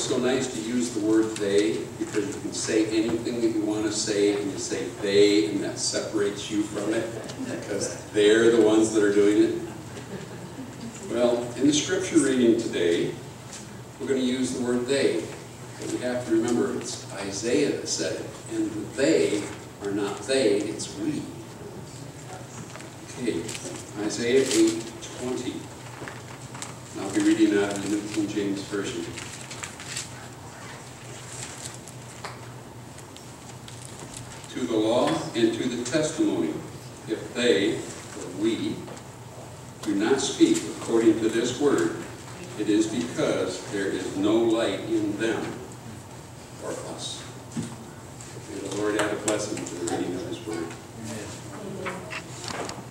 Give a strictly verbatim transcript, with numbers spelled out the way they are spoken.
it's so nice to use the word they, because you can say anything that you want to say, and you say they, and that separates you from it, because they're the ones that are doing it. Well, in the scripture reading today, we're going to use the word they. But we have to remember it's Isaiah that said it, and the they are not they, it's we. Okay, Isaiah eight twenty. I'll be reading out of the New King James Version. To the law and to the testimony, if they, or we, do not speak according to this word, it is because there is no light in them or us. May the Lord add a blessing to